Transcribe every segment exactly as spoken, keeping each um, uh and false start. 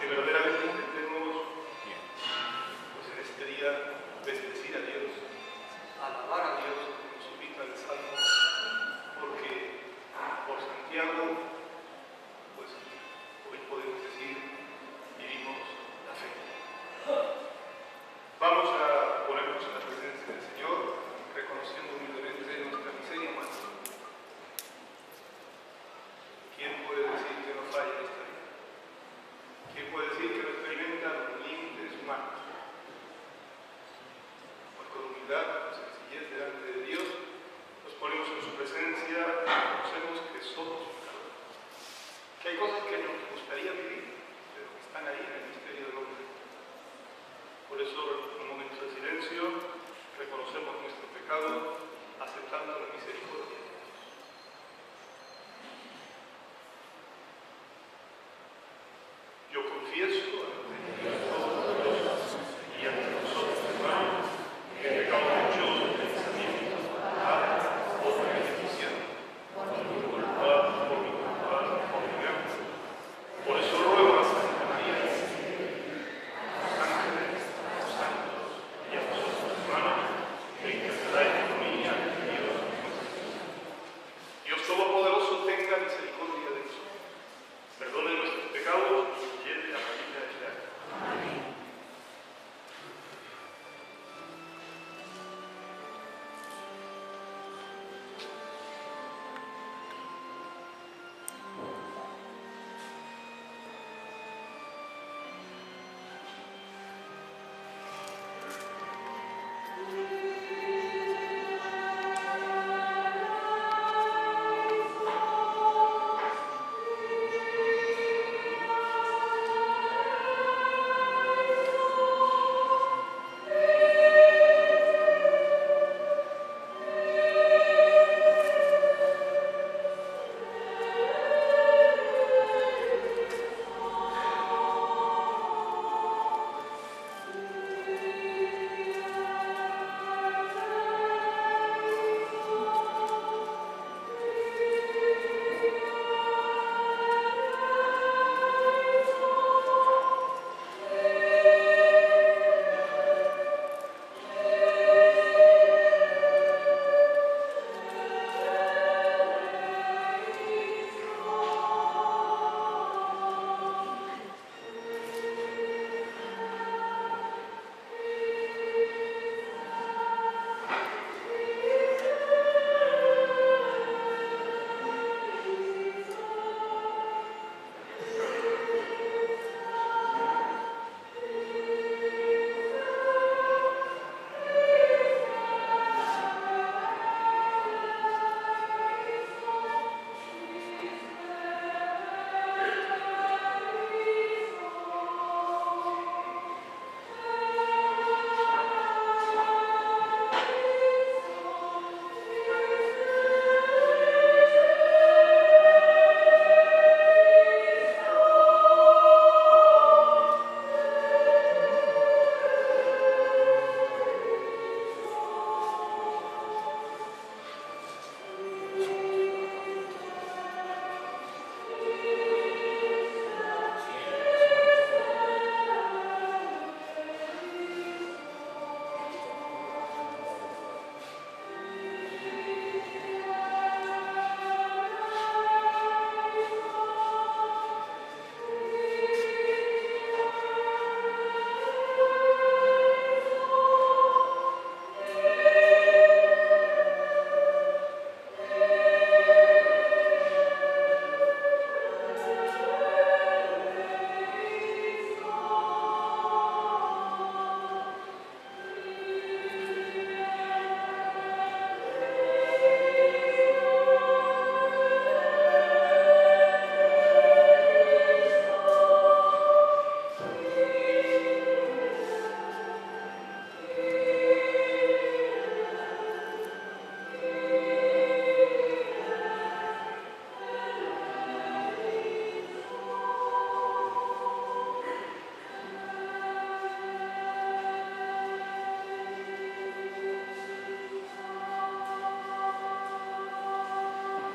que verdaderamente intentemos, pues en este día, bendecir a Dios, alabar a Dios, como nos invita el Salmo, porque por Santiago, pues hoy podemos decir, vivimos la fe. Vamos a ponernos en la presencia del Señor, reconociendo humildemente nuestra miseria humana. ¿Quién puede decir que no falla esta vida? ¿Quién puede decir que no experimenta los límites humanos? Pues con humildad, con sencillez delante de Dios, nos ponemos en su presencia y reconocemos que somos pecadores. Que hay cosas que nos gustaría vivir, pero que están ahí en el misterio del hombre. Por eso, en un momento de silencio, reconocemos nuestro pecado, aceptando la misericordia de Dios. Yo confieso ante Dios Todopoderoso y ante vosotros, hermanos, que he pecado mucho de pensamiento, palabra, obra y decisión, por mi culpa, por mi culpa, por mi culpa. Por eso ruego a Santa María, a los ángeles, a los santos y a vosotros, hermanos, que intercedáis por mí ante Dios. Dios Todopoderoso tenga misericordia de nosotros, perdone nuestros pecados y nos lleve a la vida eterna. Amén.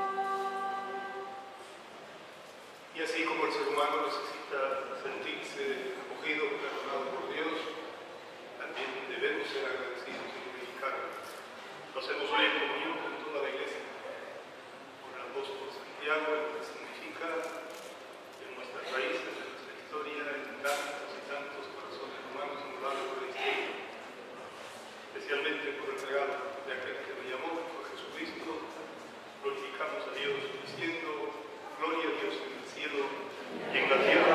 Y así como el ser humano necesita sentirse ser agradecidos y glorificados. Lo hacemos hoy en comunión con toda la Iglesia, con el apóstol Santiago, lo que significa en nuestras raíces, en nuestra historia, en tantos y tantos corazones humanos a lo largo de la historia, especialmente por el regalo de aquel que lo llamó, por Jesucristo. Glorificamos a Dios diciendo: gloria a Dios en el cielo y en la tierra.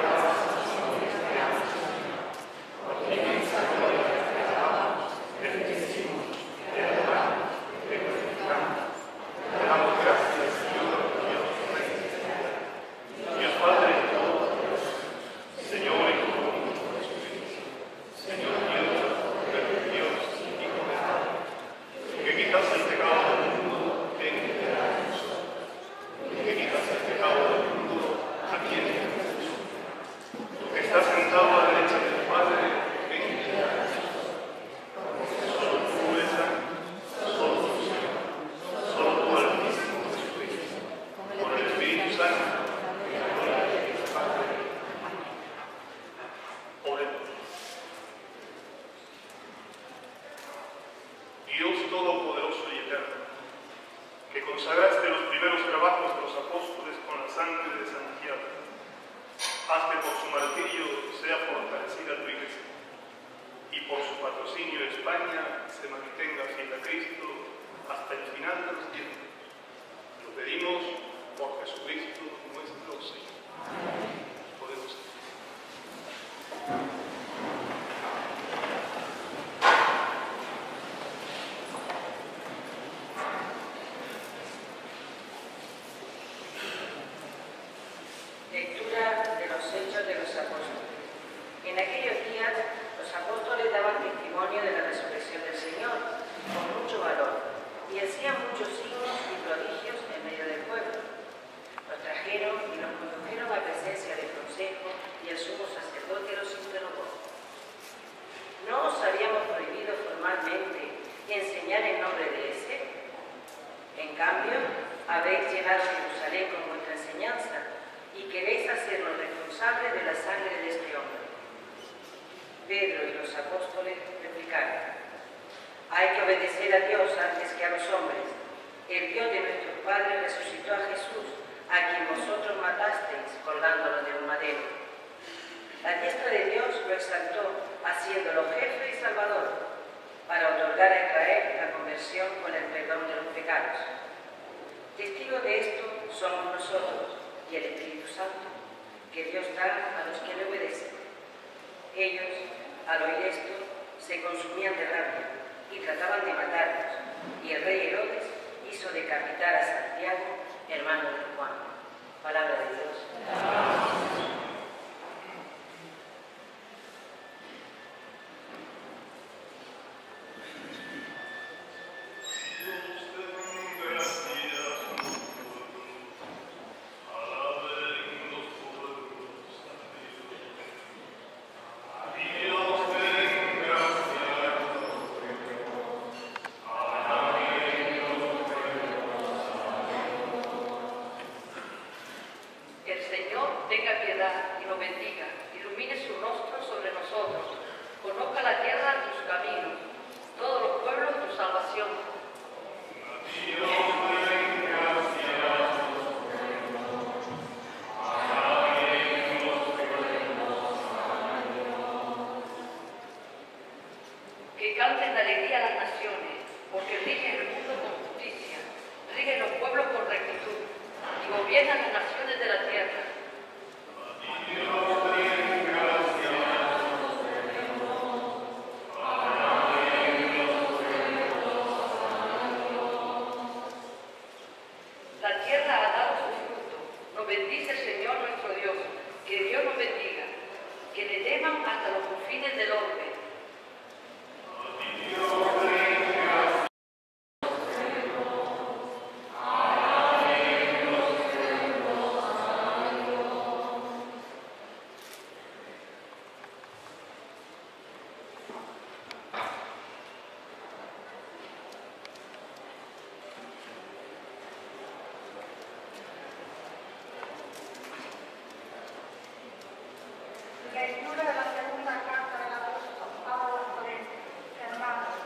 Lectura de la segunda carta del apóstol San Pablo a los Corintios. Hermanos,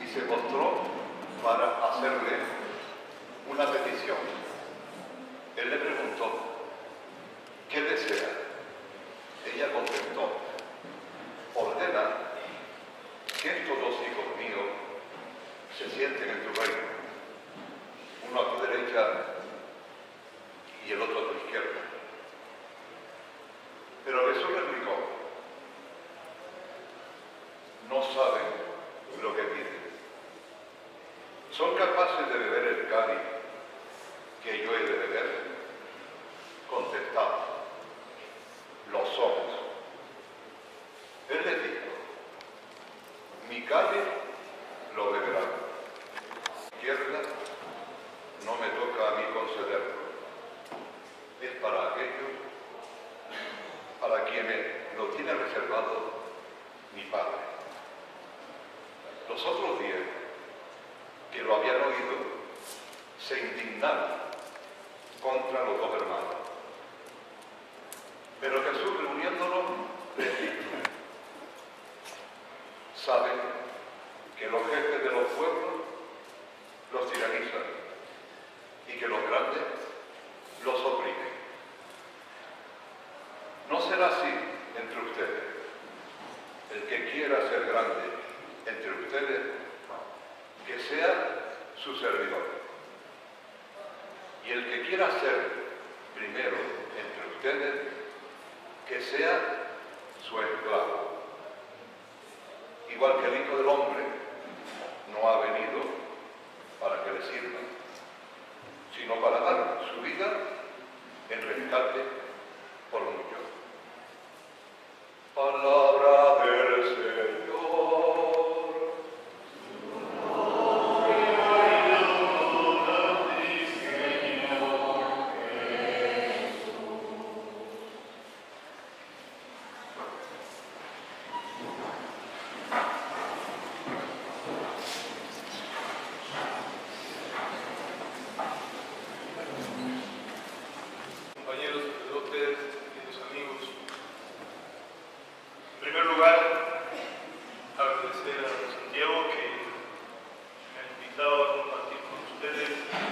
se mostró para hacerle una petición. Él le preguntó, ¿qué desea? Ella contestó, ordena que estos dos hijos míos se sienten en tu reino, uno a tu derecha y el otro a tu izquierda. Pero Jesús replicó, no saben lo que piden. ¿Son capaces de beber el cáliz que yo he de beber? Contestaba, lo somos. Él les dijo, mi cáliz lo beberán. Izquierda no me toca a mí concederlo. Es para aquellos para quienes lo tiene reservado mi Padre. Los otros diez que lo habían oído se indignaron contra los dos hermanos. Pero Jesús, reuniéndolos, les dijo, saben que los jefes de los pueblos los tiranizan y que los grandes los oprimen. No será así entre ustedes. El que quiera ser grande entre ustedes, que sea su servidor. Y el que quiera ser primero entre ustedes, que sea su esclavo. Igual que el Hijo del Hombre no ha venido para que le sirvan, sino para dar su vida en rescate por muchos. Palabra del Señor. Compañeros sacerdotes, queridos amigos, en primer lugar, agradecer a Santiago que me ha invitado a compartir con ustedes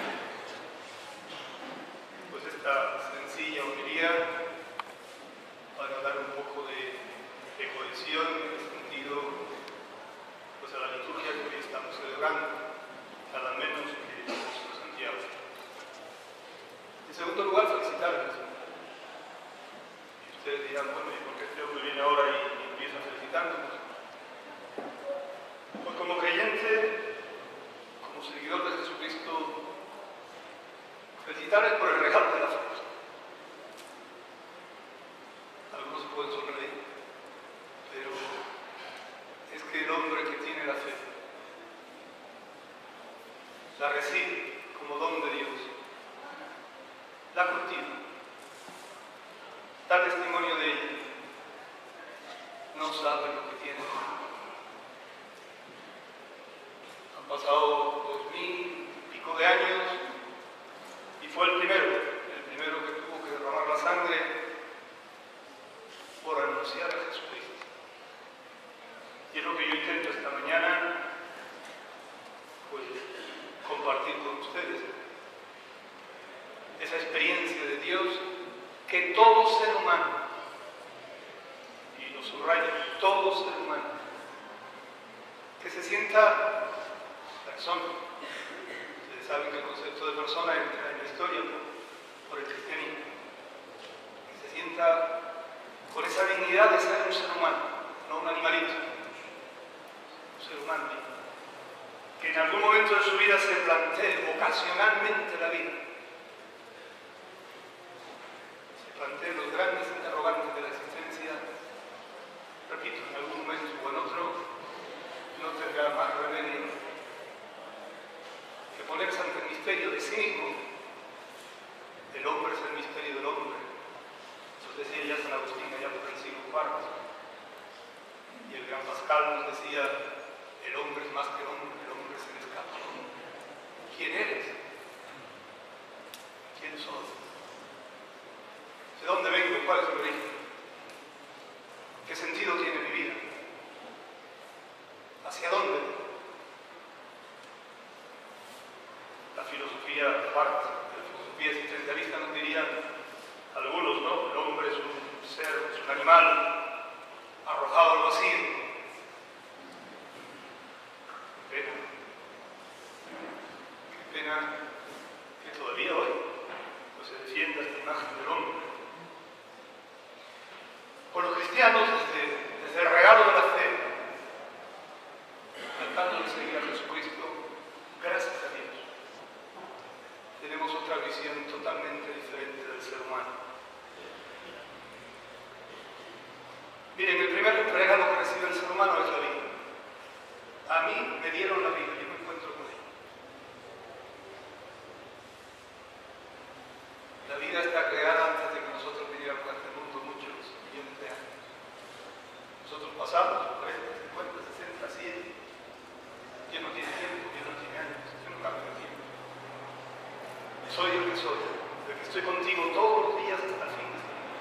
pues esta sencilla homilía para dar un poco de, de cohesión en el sentido pues a la liturgia que hoy estamos celebrando, nada menos que San Santiago. En segundo lugar, felicitarles. Y ustedes dirán, bueno, ¿y por qué este hombre viene ahora y, y empieza felicitándonos? Pues como creyente, como seguidor de Jesucristo, felicitarles por el regalo de la fe. Algunos se pueden sonreír, pero es que el hombre que tiene la fe, la recibe como don de Dios, la cultiva, da testimonio de ella, no sabe lo que tiene. Han pasado dos mil y pico de años y fue el primero, el primero que tuvo que derramar la sangre por anunciar a Jesucristo. Y es lo que yo intento esta mañana, pues, compartir con ustedes. Esa experiencia de Dios que todo ser humano, y lo subrayo, todo ser humano, que se sienta persona. Ustedes saben que el concepto de persona entra en la historia por el cristianismo. Que se sienta con esa dignidad de ser un ser humano, no un animalito, un ser humano. Que en algún momento de su vida se plantee vocacionalmente la vida. Planteé los grandes interrogantes de la existencia, repito, en algún momento o en otro, no tendrá más remedio que ponerse ante el misterio de sí mismo. El hombre es el misterio del hombre. Eso decía ya San Agustín allá por el siglo cuarto. Y el gran Pascal nos decía, el hombre es más que hombre, el hombre es el escapón. ¿Quién eres? ¿Quién soy? ¿De dónde vengo? ¿Cuál es mi origen? ¿Qué sentido tiene mi vida? ¿Hacia dónde? filosofía aparte, la filosofía existencialista nos dirían algunos, ¿no? El hombre es un ser, es un animal arrojado al vacío. Qué pena. Qué pena que todavía hoy pues, se defienda esta imagen del hombre. Por los cristianos, desde, desde el regalo de la fe, tratando de seguir a Jesucristo, gracias a Dios, tenemos otra visión totalmente diferente del ser humano. Miren, el primer regalo que recibe el ser humano es la vida. A mí me dieron la vida, yo me encuentro con ella. La vida está creada antes de que nosotros viniéramos a este mundo muchos millones de años. Nosotros pasamos cuarenta, cincuenta, sesenta, cien. Dios no tiene tiempo, Dios no tiene años, Dios no cambia el tiempo. Soy el que soy, el que estoy contigo todos los días hasta el fin de este mundo.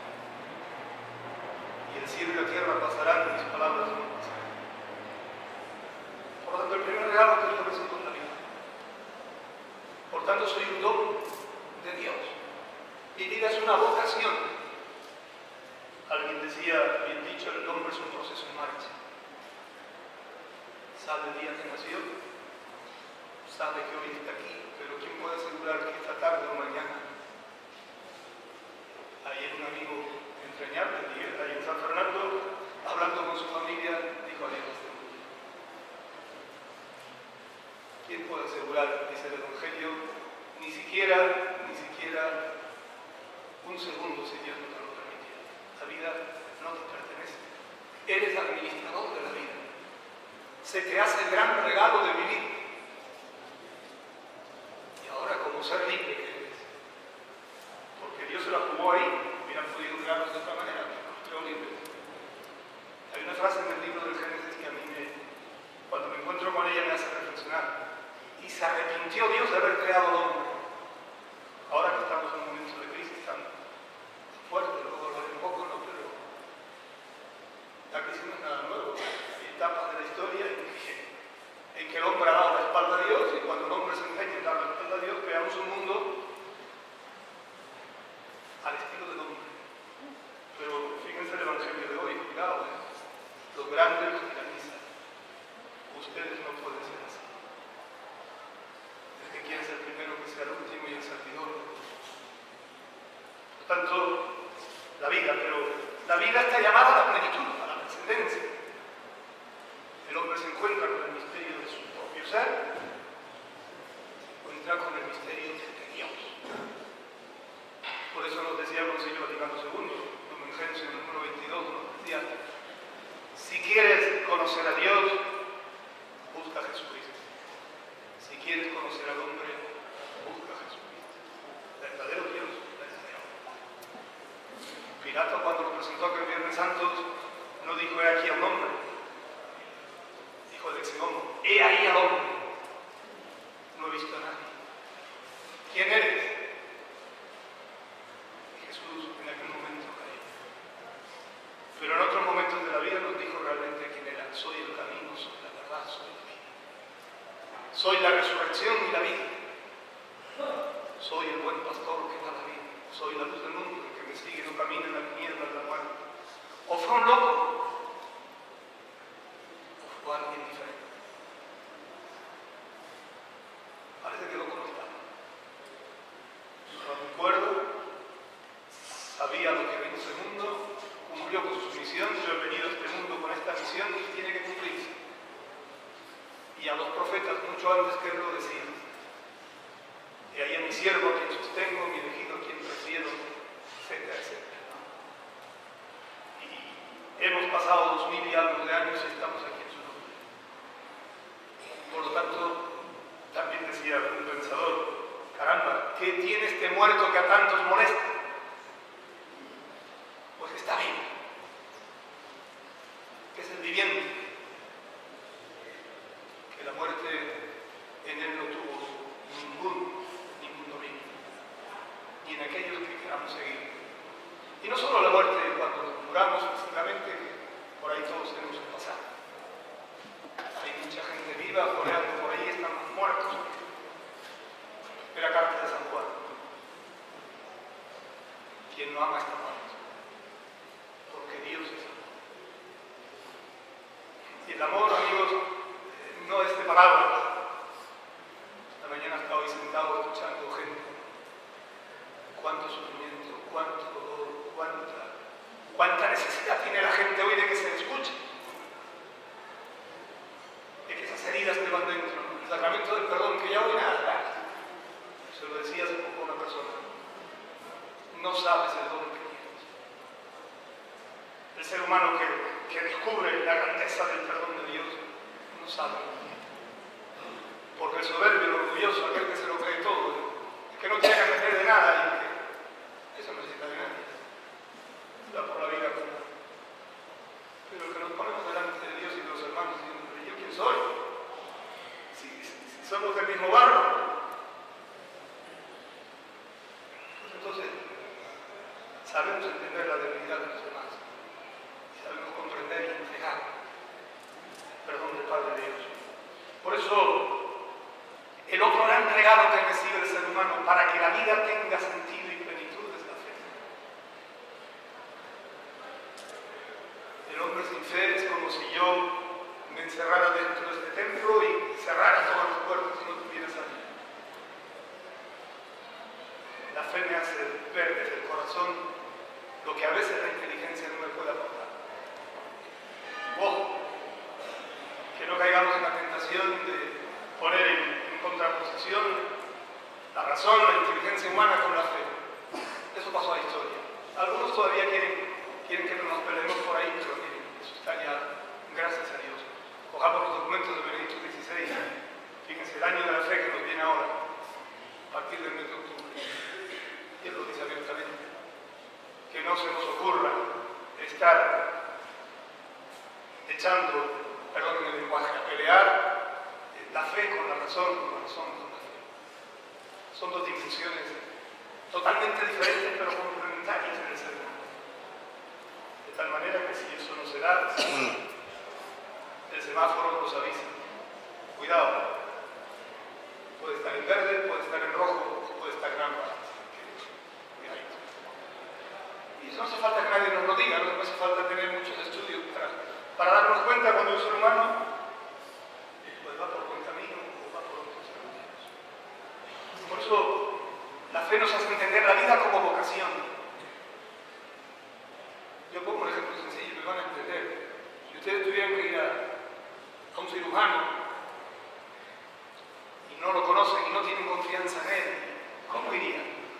Y el cielo y la tierra pasarán, mis palabras no pasarán. Por lo tanto, el primer regalo que yo recibo es la vida. Por tanto, soy un don de Dios. Mi vida es una vocación. Alguien decía, bien dicho, el hombre es un proceso en marcha. Sabe el día que nació, sabe que hoy está aquí, pero ¿quién puede asegurar que esta tarde o mañana? Ayer un amigo entrañable, ahí en San Fernando, hablando con su familia, dijo adiós a este mundo. ¿Quién puede asegurar, dice el Evangelio, ni siquiera, ni siquiera un segundo si Dios no te lo permitiera? La vida no te pertenece. Eres administrador de la vida. Se te hace el gran regalo de vivir. Y ahora, como ser libre que eres, porque Dios se la jugó ahí, hubieran podido crearnos de otra manera, nos creó libres. Hay una frase en el libro del Génesis que a mí, me, cuando me encuentro con ella, me hace reflexionar. Y se arrepintió Dios de haber creado al hombre. Ahora que estamos en un momento de crisis tan fuerte, luego hablaré un poco, ¿no? Pero la crisis no es nada nuevo. Hay etapas de la historia en que, en que el hombre ha dado la espalda a Dios, y cuando el hombre se empeña en dar la espalda a Dios, creamos un mundo al estilo del hombre. Pero fíjense el Evangelio de hoy, cuidado, ¿eh? Los grandes los tiranizan. Ustedes no pueden ser así. El que quiere ser primero, que sea el último y el servidor. Por tanto, la vida, pero la vida está llamada a la plenitud, a la trascendencia. El hombre se encuentra con el misterio de su propio ser, se encuentra con el misterio de Dios. Por eso nos decía el Concilio Vaticano segundo, Lumen Gentium número veintidós, nos decía, si quieres conocer a Dios, busca a Jesucristo. Si quieres conocer al hombre, busca a Jesucristo. Verdadero Dios, verdadero. Pilato, cuando lo presentó aquel Viernes Santo, no dijo, he aquí a un hombre. Dijo el ex-homo, he ahí al hombre. No he visto a nadie. ¿Quién eres? Y Jesús en aquel momento cayó. Pero en otros momentos de la vida nos dijo realmente quién era. Soy el camino, soy la verdad, soy la vida. Soy la resurrección y la vida. Soy el buen pastor que da la vida. Soy la luz del mundo, el que me sigue no camina en la tiniebla de la muerte. O fue un loco, o fue alguien diferente. Parece que loco no estaba. No recuerdo, sabía lo que vino a este mundo, cumplió con su misión. Yo he venido a este mundo con esta misión y tiene que cumplirse. Y a los profetas, mucho antes que él lo decían. Y ahí a mi siervo, a quien sostengo, mi elegido, a quien prefiero, etcétera, etcétera. Y hemos pasado dos mil y algo de años y estamos aquí en su nombre. Por lo tanto, también decía un pensador, caramba, ¿qué tiene este muerto que a tantos molesta? Pues que está vivo, que es el viviente, que la muerte en él no tuvo ningún y en aquellos que queramos seguir. Y no solo la muerte cuando muramos físicamente, por ahí todos tenemos que pasar. Hay mucha gente viva, coreando por ahí, estamos muertos. sacramento del perdón, que ya hoy nada. Se lo decía hace poco a una persona. No sabes el don que tienes. El ser humano que, que descubre la grandeza del perdón de Dios, no sabe. Porque el soberbio, el orgulloso, aquel que se lo cree todo, el que no tiene que meter de nada, y que eso no necesita de nadie. Da por la vida como. Pero que nos ponemos delante de Dios y de los hermanos diciendo, ¿pero yo quién soy? Si, si, si somos del mismo barro. Pues entonces, sabemos entender la debilidad de los demás. Sabemos comprender y entregar el perdón del Padre de Dios. Por eso, el otro gran regalo que recibe el ser humano para que la vida tenga sentido y plenitud es la fe. El hombre sin fe es como si yo me encerrara dentro de este templo y cerrara todas las puertas y no tuviera salida. La fe me hace ver desde el corazón lo que a veces la inteligencia no me puede aportar. Ojo, que no caigamos en la tentación de poner en, en contraposición la razón, la inteligencia humana con la fe. Eso pasó a la historia. Algunos todavía quieren, quieren que nos peleemos por ahí, pero miren, eso está ya, gracias a Dios. Cojamos los documentos de Benedicto dieciséis, fíjense, el año de la fe que nos viene ahora, a partir del mes de octubre. Y él lo dice abiertamente. Que no se nos ocurra estar echando, perdón en el lenguaje, a pelear la fe con la razón, con la razón con la fe. Son dos dimensiones totalmente diferentes pero complementarias en el ser humano. De tal manera que si eso no se da, el semáforo nos avisa. Cuidado. Puede estar en verde, puede estar en rojo, puede estar en ambas. Cuidadito. Y eso no hace falta que nadie nos lo diga, no hace falta tener muchos estudios para, para darnos cuenta cuando un ser humano pues va por buen camino o va por otros caminos. Por eso la fe nos hace entender la vida como vocación. Yo pongo un ejemplo sencillo, me van a entender. Si ustedes tuvieran que ir a, a un cirujano y no lo conocen y no tienen confianza en él, ¿cómo irían?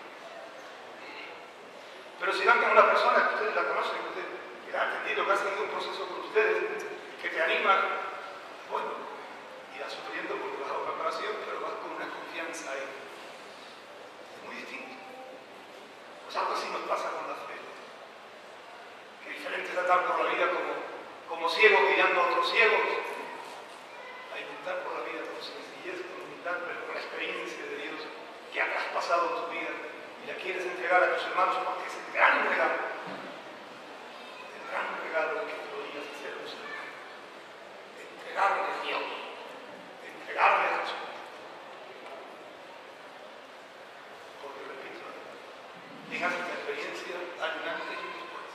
Pero si van con una persona que ustedes la conocen, que, usted, que ha atendido, que ha seguido un proceso con ustedes, que te anima, bueno, irás sufriendo porque vas a una operación, pero vas con una confianza ahí. Es muy distinto. Pues algo así nos pasa con la fe. Que diferente es andar por la vida como, como ciegos guiando a otros ciegos, a intentar por la vida con sencillez, con humildad, pero con la experiencia de Dios que ha traspasado tu vida y la quieres entregar a tus hermanos porque es el gran regalo. El gran regalo que podrías hacer a los hermanos. Entregarle a Dios. Entregarle a Jesús. Porque, repito, tengas esta experiencia, hay un antes y un después.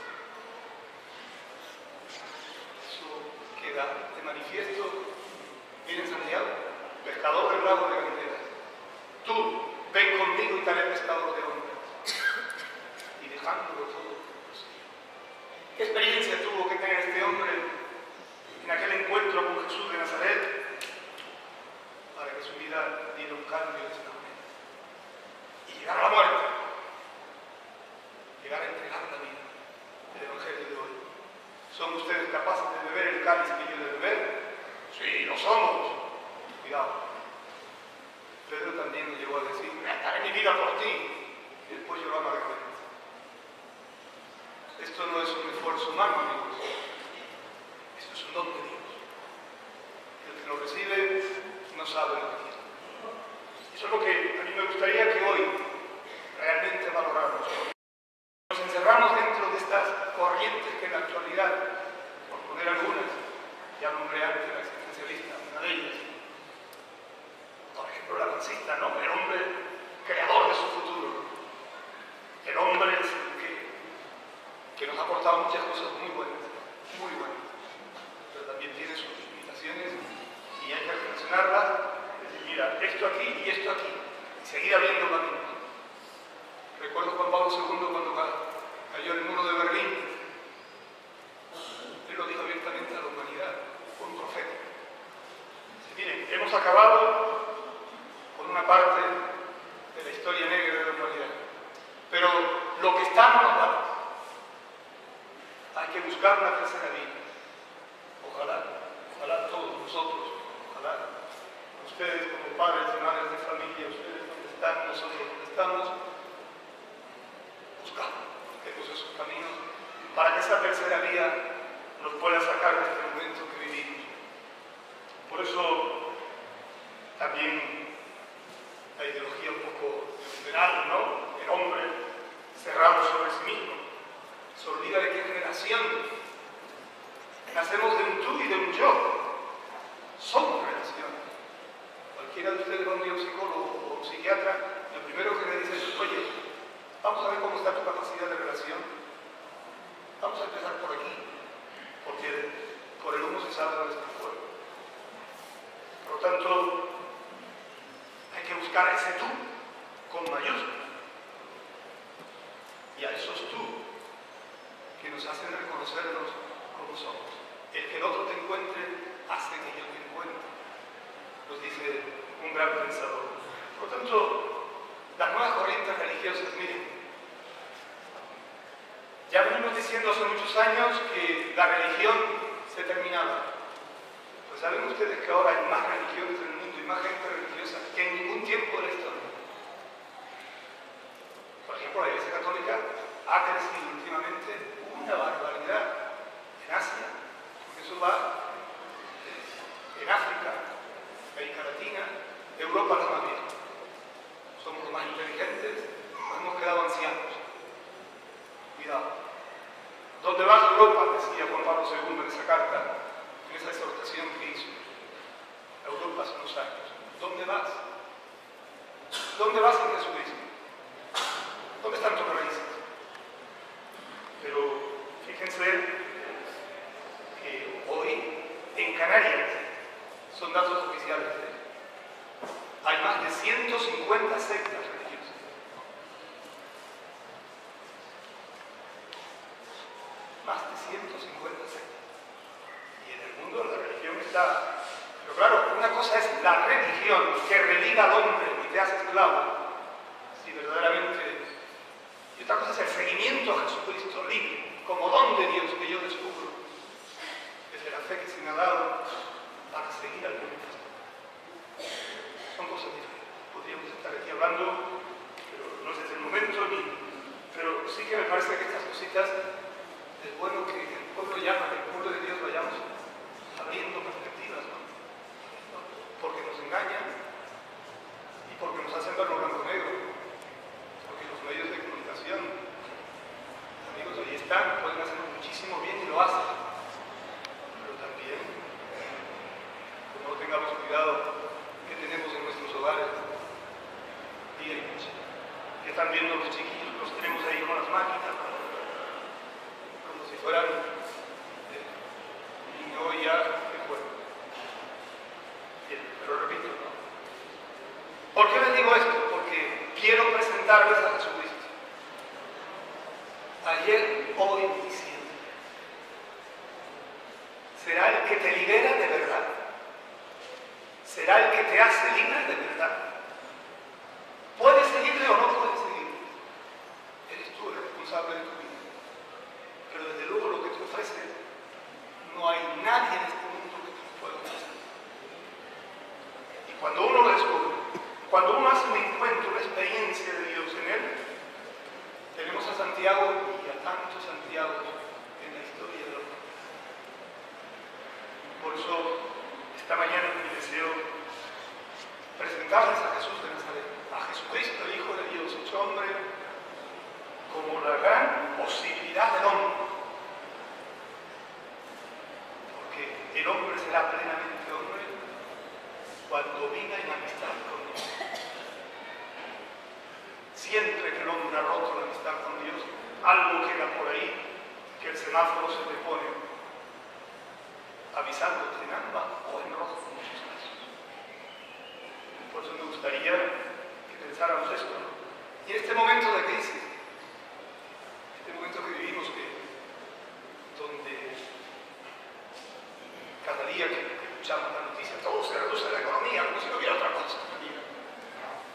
Eso queda de manifiesto. Miren Santiago, pescador del lago de Galilea. Tú, ven conmigo y te haré pescador de hombres. Y dejándolo todo. ¿Qué experiencia tuvo que tener este hombre en aquel encuentro con Jesús de Nazaret para que su vida diera un cambio de esta manera? Y llegar a la muerte, llegar a entregar la vida del Evangelio de hoy. ¿Son ustedes capaces de beber el cáliz que yo he de beber? Sí, lo somos. Cuidado. Pedro también lo llegó a decir, me daré mi vida por ti. Y después lloró amargamente. Esto no es un esfuerzo humano, amigos. Esto es un don de Dios. El que lo recibe no sabe lo que quiere. Eso es lo que a mí me gustaría que hoy realmente valoráramos. Nos encerramos dentro de estas corrientes que en la actualidad, por poner algunas, ya nombré antes la existencialista, una de ellas. Por ejemplo, la marxista, ¿no? El hombre creador de su futuro. El hombre es el que, que nos ha aportado muchas cosas muy buenas, muy buenas. Pero también tiene sus limitaciones y hay que reflexionarlas. Decir, mira, esto aquí y esto aquí. Y seguir abriendo caminos. Recuerdo Juan Pablo segundo cuando cayó el muro de Berlín. Él lo dijo abiertamente a la humanidad. Fue un profeta. Dice, miren, hemos acabado parte de la historia negra de la humanidad. Pero lo que está no nos vale. Hay que buscar una tercera vía. Ojalá, ojalá todos nosotros, ojalá ustedes como padres y madres de familia, ustedes donde están, nosotros donde estamos, buscamos, busquemos esos caminos para que esa tercera vía nos pueda sacar de este momento que vivimos. Por eso también la ideología un poco neoliberal, ¿no? El hombre cerrado sobre sí mismo, se olvida de qué generación. Nacemos de un tú y de un yo. Somos relaciones. Cualquiera de ustedes va a un psicólogo o un psiquiatra, lo primero que le dice es, oye, vamos a ver cómo está tu capacidad de relación. Vamos a empezar por aquí, porque por el humo se sabe dónde está el fuego. Por lo tanto, hay que buscar a ese tú con mayúsculas. Y a esos tú que nos hacen reconocernos como somos. El que el otro te encuentre hace que yo te encuentre, nos dice un gran pensador. Por lo tanto, las nuevas corrientes religiosas, miren, ya venimos diciendo hace muchos años que la religión se terminaba. Pues saben ustedes que ahora hay más religiones en el mundo y más gente religiosa que en ningún tiempo de la historia. Por ejemplo, la Iglesia Católica ha crecido últimamente una barbaridad en Asia, porque eso va en África, América Latina, Europa es más bien. Somos los más inteligentes, nos hemos quedado ancianos. Cuidado. ¿Dónde vas a Europa? Decía Juan Pablo segundo en esa carta, en esa exhortación que hizo. Europa hace unos años. ¿Dónde vas? ¿Dónde vas en Jesucristo? ¿Dónde están tus raíces? Pero fíjense que hoy en Canarias son datos oficiales. Hay más de ciento cincuenta sectas religiosas. Más de ciento cincuenta sectas. Y en el mundo la religión está... Pero claro, una cosa es la religión que religa al hombre y te hace esclavo. Si verdaderamente... Y otra cosa es el seguimiento a Jesucristo libre, como don de Dios que yo descubro desde la fe que se me ha dado para seguir al Nuevo Testamento. Son cosas diferentes. Podríamos estar aquí hablando, pero no es el momento ni... Pero sí que me parece que estas cositas es bueno que el pueblo llama, que el pueblo de Dios vayamos abriendo perspectivas, ¿no? Porque nos engañan y porque nos hacen verlo blanco negro. Porque los medios de comunicación, amigos, ahí están, pueden hacer muchísimo bien y lo hacen. Pero también, como no tengamos cuidado que tenemos en nuestros hogares, día y noche, que están viendo los chiquillos, los tenemos ahí con las máquinas, como si fueran eh, niño ya de juego. Bien, pero repito, ¿no? ¿Por qué les digo esto? Porque quiero presentarles a Jesucristo. Ayer, hoy y siempre. Será el que te libera de verdad. Será el que te hace libre de verdad. ¿Puedes seguirle o no puedes seguirle? Eres tú el responsable de tu vida. Pero desde luego lo que te ofrece, no hay nadie en este mundo que te lo pueda ofrecer. Y cuando uno lo descubre, cuando uno hace un encuentro, una experiencia de Dios en él, tenemos a Santiago y a tantos Santiagos en la historia de la humanidad. Por eso, esta mañana mi deseo presentarles a Jesús de Nazaret, a Jesucristo, el Hijo de Dios, hecho hombre, como la gran posibilidad del hombre. Porque el hombre será plenamente hombre cuando viva en amistad con Dios. Siempre que el hombre ha roto la amistad con Dios, algo queda por ahí que el semáforo se te pone avisándote en ámbar o en rojo en muchos casos. Por eso me gustaría que pensáramos esto, ¿no? Y en este momento de crisis, este momento que vivimos, que, donde cada día que escuchamos la noticia todo se reduce a la economía, como si no hubiera otra cosa.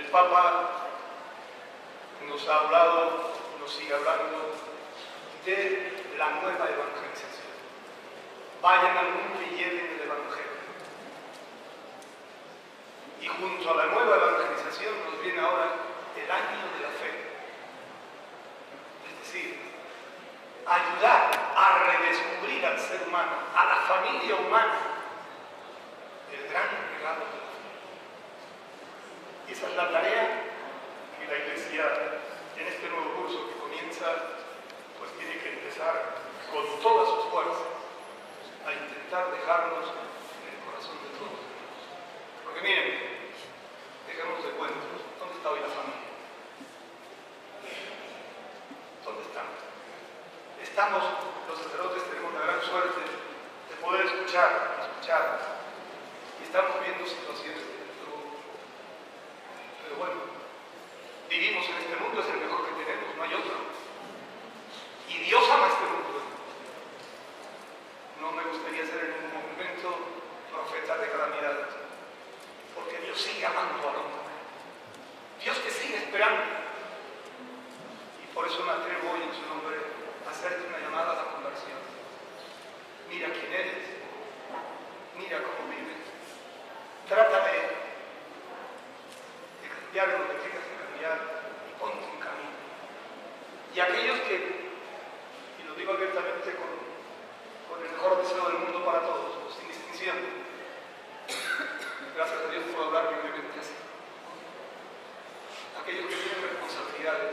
Papa nos ha hablado, nos sigue hablando de la nueva evangelización. Vayan al mundo y lleven el Evangelio. Y junto a la nueva evangelización nos viene ahora el año de la fe. Es decir, ayudar a redescubrir al ser humano, a la familia humana, el gran regalo de la fe. Y esa es la tarea que la Iglesia, en este nuevo curso que comienza, pues tiene que empezar con todas sus fuerzas a intentar dejarnos en el corazón de todos. Porque miren, dejemos de cuentos, ¿dónde está hoy la familia? ¿Dónde están? Estamos, los sacerdotes tenemos la gran suerte de poder escuchar, escuchar, y estamos viendo situaciones de todo. Pero bueno, vivimos en este mundo, es el mejor que tenemos, no hay otro. Y Dios ama este mundo. No me gustaría ser en ningún momento profeta de calamidades, porque Dios sigue amando al hombre. Dios te sigue esperando. Y por eso me atrevo hoy en su nombre a hacerte una llamada a la conversión. Mira quién eres, mira cómo vives, trata de, de cambiar lo que tengas que cambiar y ponte en camino. Y aquellos que, y lo digo abiertamente con, con el mejor deseo del mundo para todos, sin distinción, gracias a Dios puedo hablar libremente así. Aquellos que tienen responsabilidades,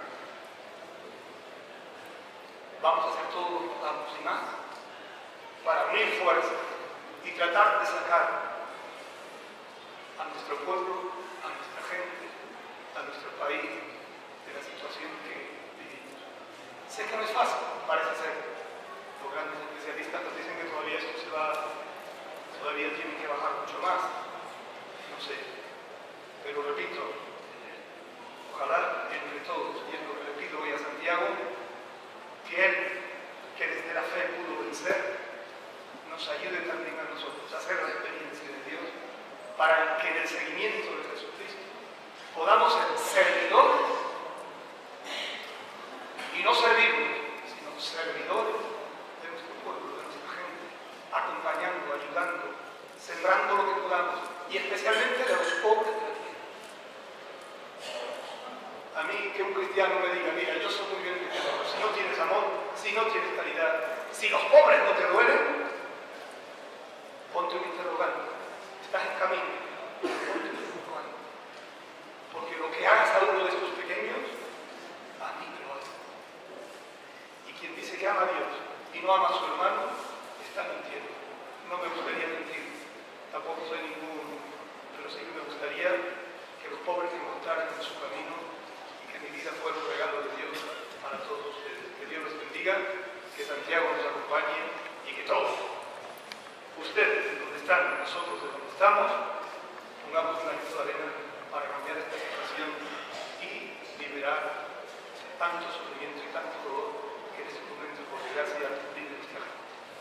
vamos a hacer todo lo que podamos y más para unir fuerzas y tratar de sacar a nuestro pueblo, a nuestra gente, a nuestro país de la situación que vivimos. Sé que no es fácil, parece ser. Los grandes especialistas nos dicen que todavía esto se va, todavía tiene que bajar mucho más. No sé, pero repito, ojalá entre todos, y es lo que le pido hoy a Santiago, que Él, que desde la fe pudo vencer, nos ayude también a nosotros a hacer la experiencia de Dios, para que en el seguimiento de Jesucristo podamos ser servidores, y no servirnos, sino servidores de nuestro pueblo, de nuestra gente, acompañando, ayudando, sembrando lo que podamos, y especialmente de los pobres de la tierra. A mí que un cristiano me diga, mira, yo soy muy bien cristiano, pero si no tienes amor, si no tienes caridad, si los pobres no te duelen, ponte un interrogante. Estás en camino, ponte un interrogante. Porque lo que hagas a uno de estos pequeños, a mí me lo hace. Y quien dice que ama a Dios y no ama a su hermano, está mintiendo. No me gustaría mentir, tampoco soy ningún, pero sí que me gustaría que los pobres encontraran en su camino y que mi vida fuera un regalo de Dios para todos ustedes. Que Dios los bendiga, que Santiago nos acompañe y que todos, ustedes donde están, nosotros de donde estamos, pongamos un granito de arena para cambiar esta situación y liberar tanto sufrimiento y tanto dolor que en este momento, por desgracia, vive nuestra gente.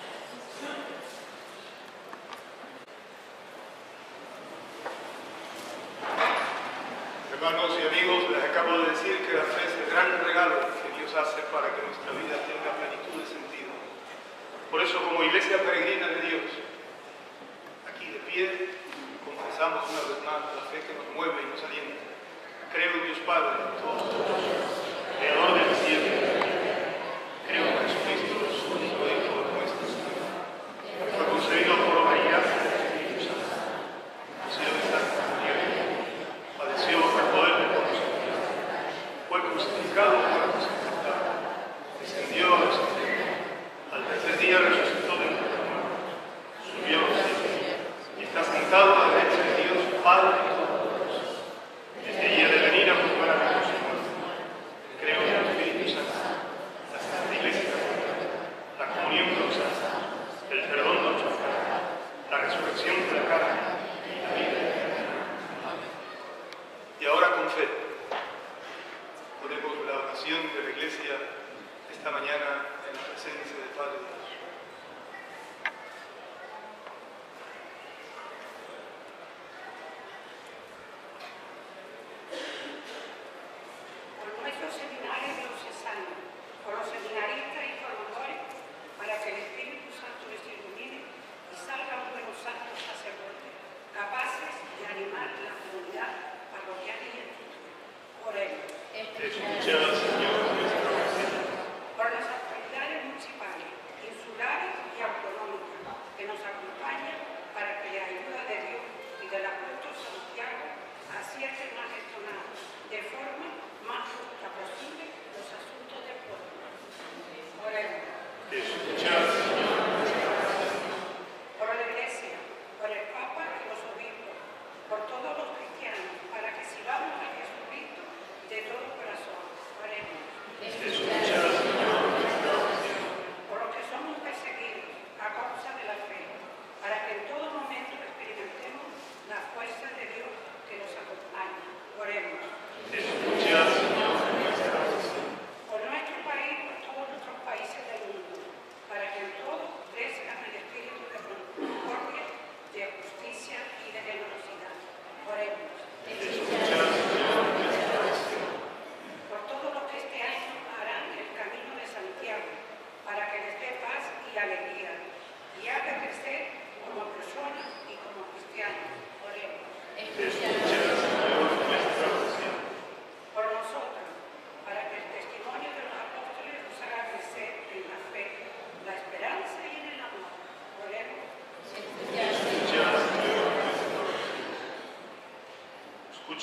Hermanos y amigos, les acabo de decir que la fe es el gran regalo que Dios hace para que nuestra vida tenga plenitud de sentido. Por eso, como iglesia peregrina de Dios, aquí de pie, confesamos una vez más la fe que nos mueve y nos alienta. Creo en Dios Padre Todopoderoso, Creador del cielo y de la tierra. Creo en Jesucristo, su único Hijo nuestro Señor, que fue concebido por obra y gracia del Espíritu Santo, nació de Santa María, padeció por el poder de Poncio Pilato, fue crucificado, muerto y sepultado, descendió a los cielos, al tercer día resucitó de entre los muertos, subió a los cielos y está sentado a la derecha de Dios, Padre Todopoderoso. Desde allí ha de venir a juzgar a vivos y muertos. Creo en el Espíritu Santo, la Santa Iglesia Católica, la comunión con los santos, el perdón de los pecados, la resurrección de la carne y la vida eterna. Amén. Y ahora con fe, ponemos la oración de la Iglesia esta mañana en la presencia del Padre Dios.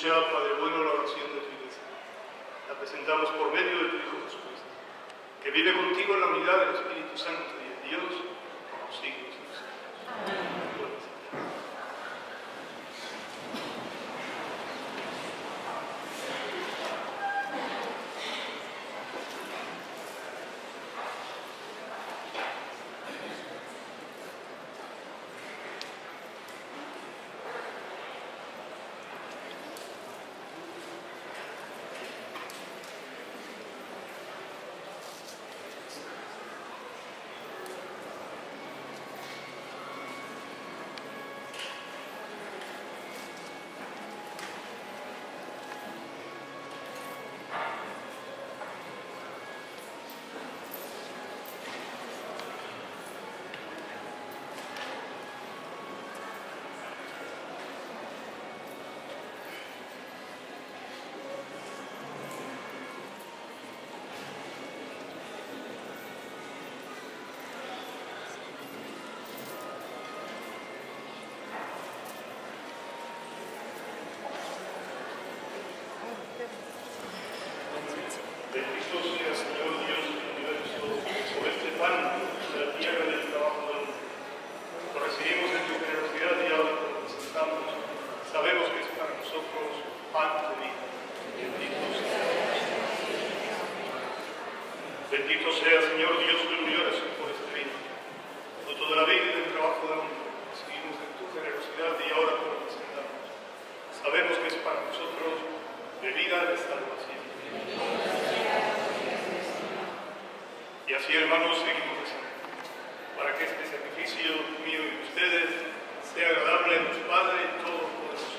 Escucha, Padre bueno, la oración de tu iglesia. La presentamos por medio de tu Hijo Jesucristo, que vive contigo en la unidad del Espíritu Santo y de Dios por los siglos de los siglos. Amén. Bendito sea, Señor Dios del universo, por este pan de la tierra del trabajo del hombre. Lo recibimos en tu generosidad y ahora lo presentamos. Sabemos que es para nosotros pan de vida. Bendito sea. Bendito sea, Señor Dios del universo, por este vino, fruto de la vida y del trabajo del hombre. Recibimos en tu generosidad y ahora lo presentamos. Sabemos que es para nosotros bebida de salvación. Y así, hermanos, seguimos rezando, para que este sacrificio mío y de ustedes sea agradable a Dios Padre Todopoderoso.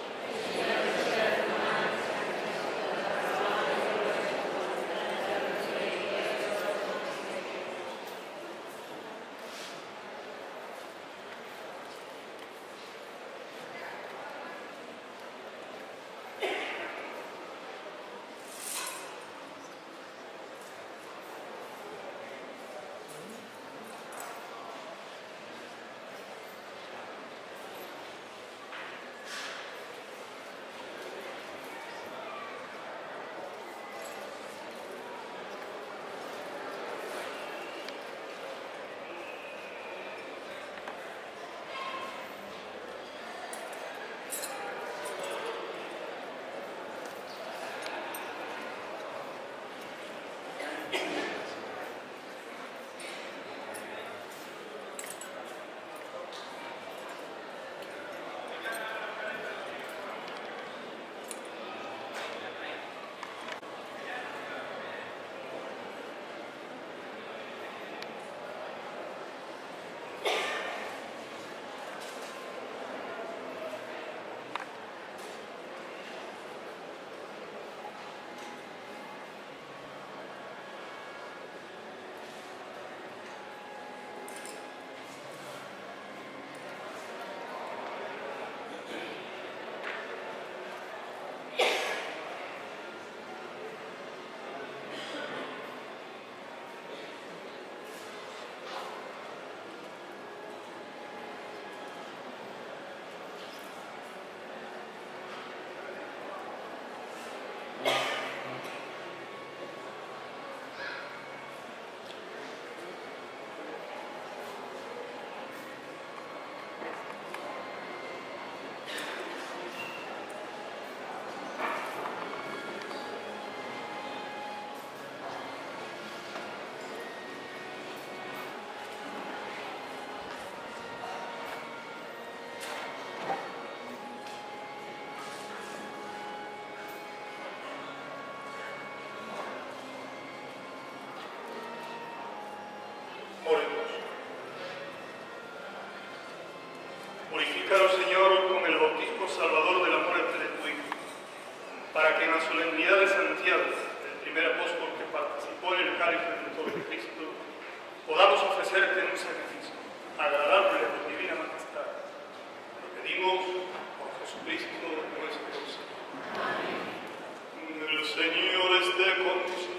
Purifícalo, Señor, con el bautismo salvador de la muerte de tu Hijo, para que en la solemnidad de Santiago, el primer apóstol que participó en el cáliz redentor de Cristo, podamos ofrecerte en un sacrificio agradable a tu divina majestad. Lo pedimos por Jesucristo nuestro Señor. Amén. El Señor esté con ustedes.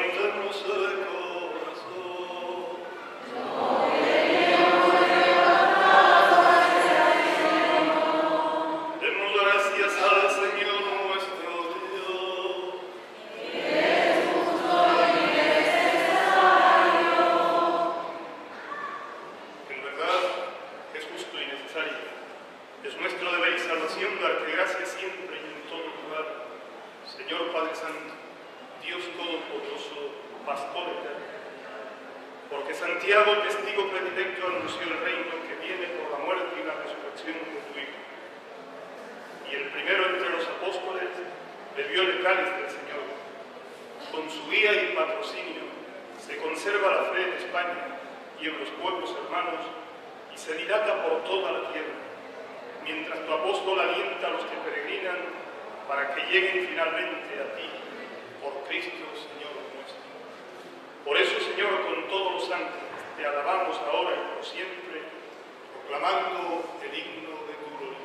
Gloria Porque Santiago, testigo predilecto, anunció el reino que viene por la muerte y la resurrección de tu Hijo. Y el primero entre los apóstoles bebió el cáliz del Señor. Con su guía y patrocinio se conserva la fe en España y en los pueblos hermanos y se dilata por toda la tierra, mientras tu apóstol alienta a los que peregrinan para que lleguen finalmente a ti, por Cristo Señor nuestro. Por eso, Señor, con todos los ángeles, te alabamos ahora y por siempre, proclamando el himno de tu gloria.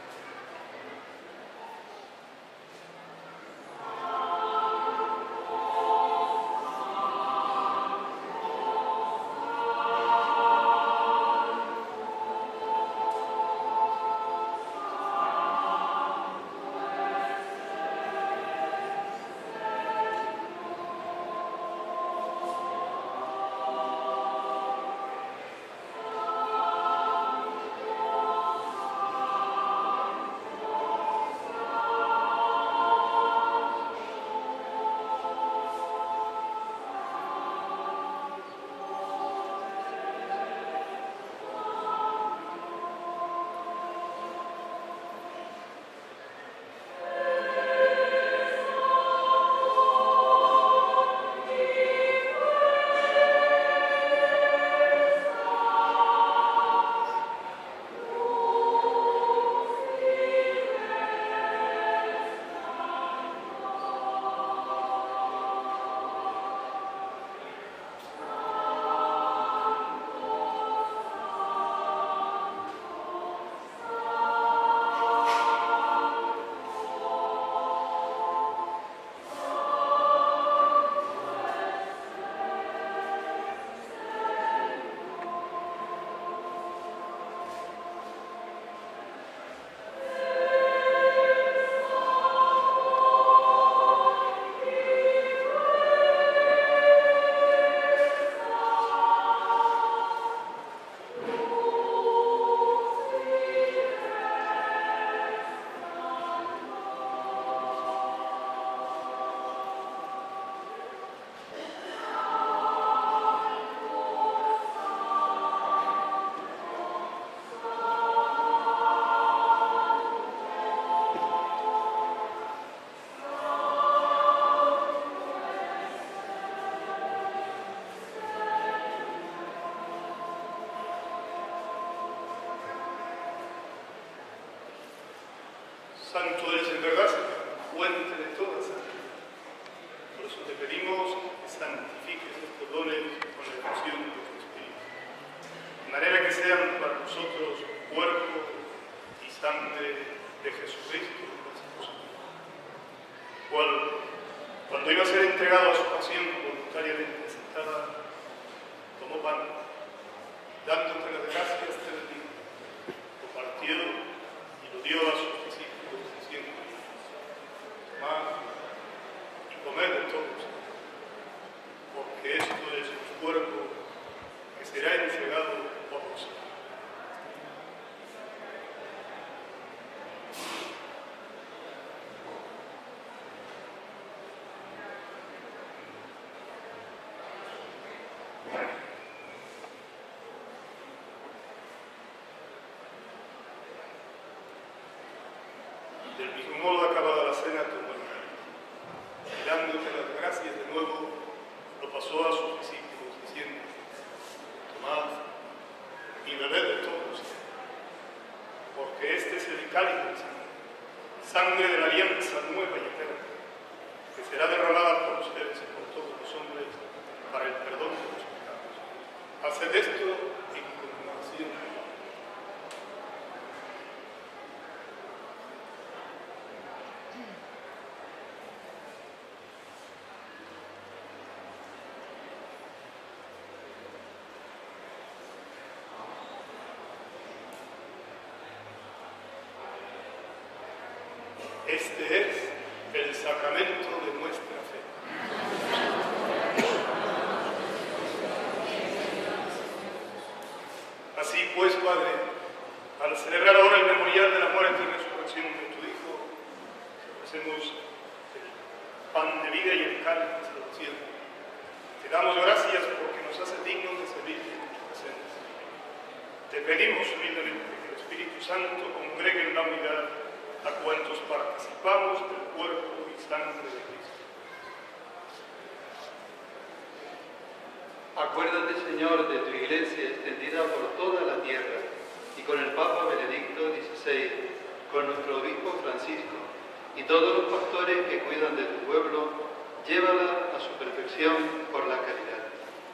Santo eres en verdad, Señor, fuente de toda santidad. Por eso te pedimos que santifiques estos dones con la efusión de tu Espíritu, de manera que sean para nosotros cuerpo y sangre de Jesucristo nuestro Señor, cual, cuando iba a ser entregado a su pasión voluntariamente aceptada, tomó pan, dándote las gracias, te bendijo, lo partió y lo dio a sus discípulos, diciendo: tomad y comed de todos, porque esto es mi cuerpo que será entregado por vosotros. Del mismo modo, acabada la cena, tomó el cáliz, y dándote las gracias de nuevo, lo pasó a sus discípulos, diciendo: tomad y bebed de todos, porque este es el cáliz del Señor, sangre de la alianza nueva y eterna, que será derramada por ustedes y por todos los hombres para el perdón de los pecados. Haced esto en conmemoración de mí. Este es el sacramento de nuestra fe. Así pues, Padre, al celebrar ahora el memorial de la muerte y resurrección de tu Hijo, ofrecemos el pan de vida y el cáliz de salvación. Te damos gracias porque nos haces dignos de pedimos humildemente que el Espíritu Santo congregue en la unidad a cuantos participamos del cuerpo y sangre de Cristo. Acuérdate, Señor, de tu Iglesia extendida por toda la tierra y con el Papa Benedicto dieciséis, con nuestro Obispo Francisco y todos los pastores que cuidan de tu pueblo, llévala a su perfección por la caridad.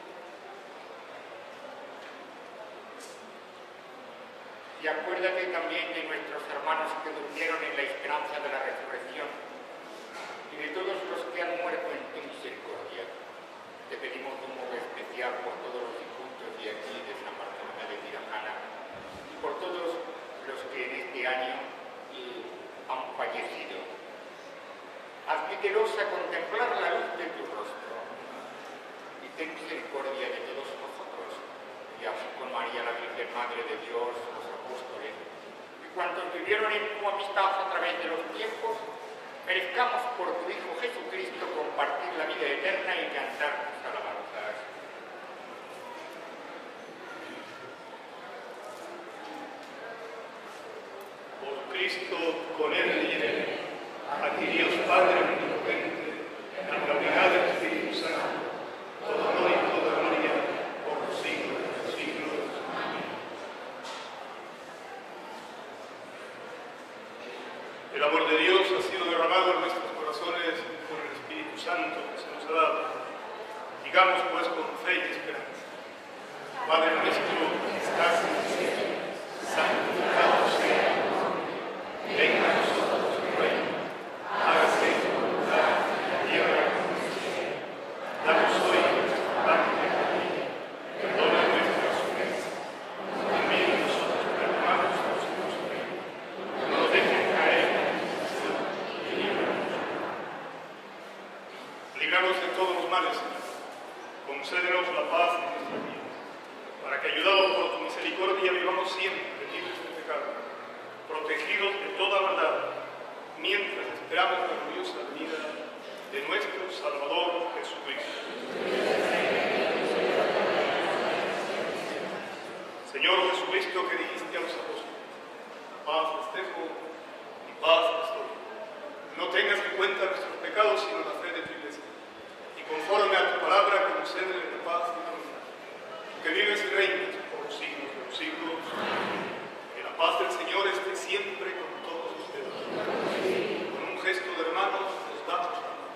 Y acuérdate también de nuestros hermanos que durmieron en la esperanza de la resurrección y de todos los que han muerto en tu misericordia. Te pedimos de un modo especial por todos los difuntos de aquí de San Bartolomé de Tirajana y por todos los que en este año eh, han fallecido. Admítelos a contemplar la luz de tu rostro y ten misericordia de todos nosotros, y así con María, la Virgen Madre de Dios, los apóstoles, y cuantos vivieron en tu amistad a través de los tiempos, merezcamos por tu Hijo Jesucristo compartir la vida eterna y cantar tus alabanzas. Por Cristo, con Él y en Él, a ti Dios Padre omnipotente, en la unidad del Espíritu Santo, todo honor y toda gloria por los siglos de los siglos. Amén. El amor de Dios ha sido derramado en nuestros corazones por el Espíritu Santo que se nos ha dado. Digamos pues con fe y esperanza: Padre nuestro que estás en el cielo, santificado sea tu nombre. Venga a nosotros tu reino. Hágase tu voluntad en la tierra como en el cielo. Danos hoy nuestro pan de cada día. Perdona nuestras ofensas, como también nosotros perdonamos a los que nos ofenden. No nos dejes caer en la tentación y líbranos del mal. Líbranos de todos los males, Señor. Concédenos la paz en nuestra vida, para que, ayudados por tu misericordia, vivamos siempre libres de pecado, protegidos de toda maldad, mientras esperamos la gloriosa venida de nuestro Salvador Jesucristo. Señor Jesucristo, que dijiste a los apóstoles: paz les dejo y paz les doy. No tengas en cuenta nuestros pecados, sino la fe de tu Iglesia. Y conforme a tu palabra, concédele la paz y la unidad. Que vives y reinas por los siglos de los siglos. Que la paz del Señor esté siempre con todos ustedes. Con un gesto de hermanos nos damos la paz.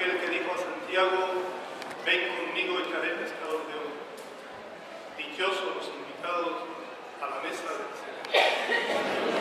aquel que dijo a Santiago, ven conmigo y te haré pescador de hombres. Dichosos los invitados a la mesa del Señor.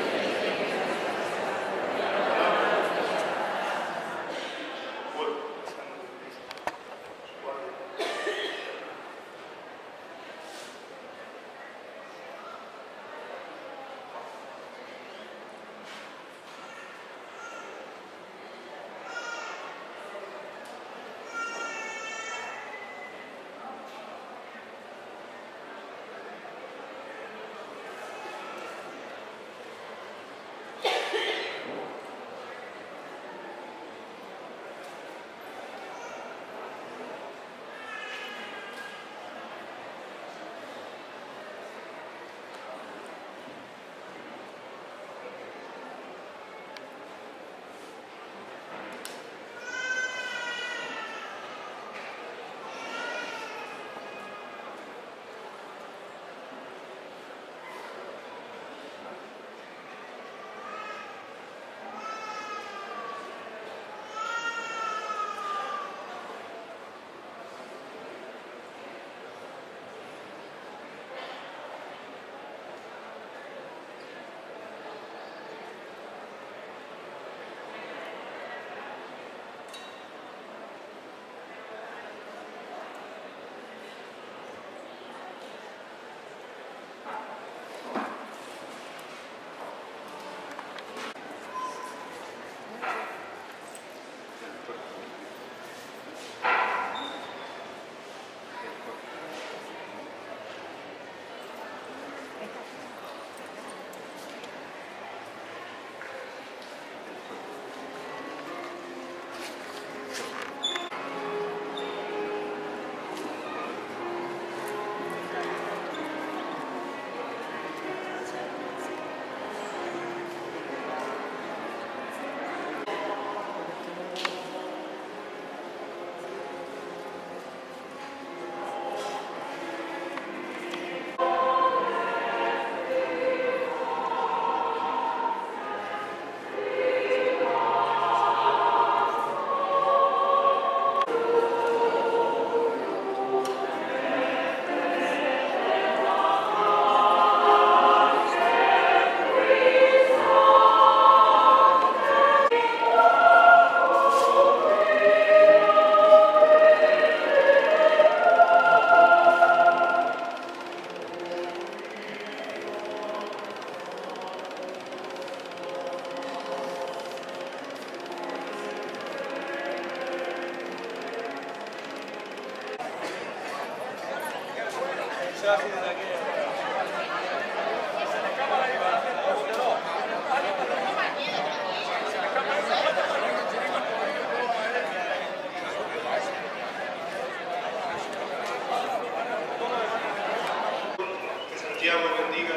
Santiago bendiga,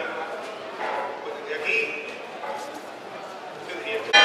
pues desde aquí, yo diría que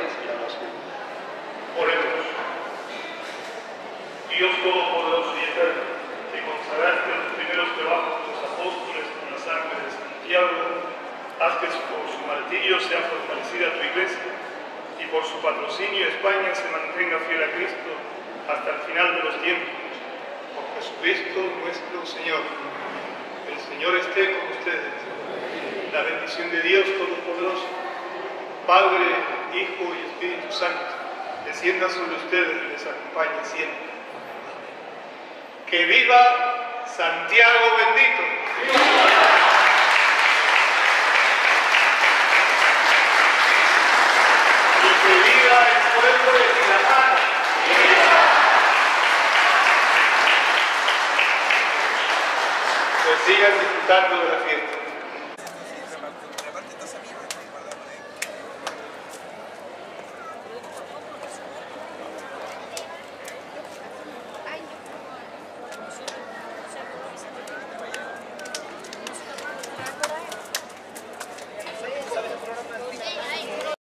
pastores y la oración. Oremos. Dios Todopoderoso y Eterno, que consagraste los primeros trabajos de los apóstoles con la sangre de Santiago, haz que por su martirio sea fortalecida tu iglesia y por su patrocinio España se mantenga fiel a Cristo hasta el final de los tiempos. Por Jesucristo nuestro Señor. El Señor esté con ustedes. La bendición de Dios Todopoderoso, Padre, Hijo y Espíritu Santo, descienda sobre ustedes y les acompañe siempre. ¡Que viva Santiago bendito! ¡Y que viva el pueblo de Tlaxcala! Pues sigan disfrutando de la fiesta.